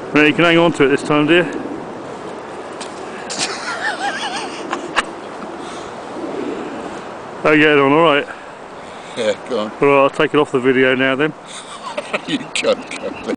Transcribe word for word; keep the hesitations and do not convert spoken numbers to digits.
Now you can hang on to it this time, dear. How are you getting on, alright? Yeah, go on. Alright, I'll take it off the video now then. You can't.